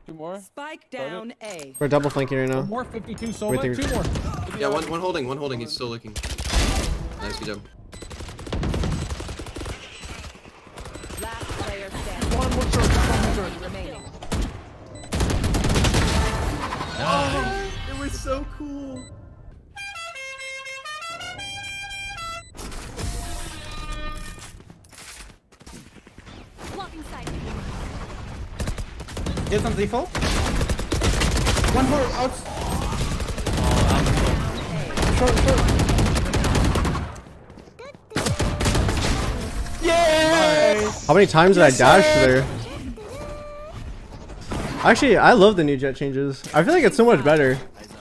Two more. Spike down A. We're double flanking right now. One more 52 solo. Wait, Two more. Yeah, one holding. He's still looking. Nice, good job. Last player standing. One more short. Remaining. Oh, it was so cool. Get on default. One more out. Short. Yay! How many times did I dash there? Actually, I love the new Jett changes. I feel like it's so much better.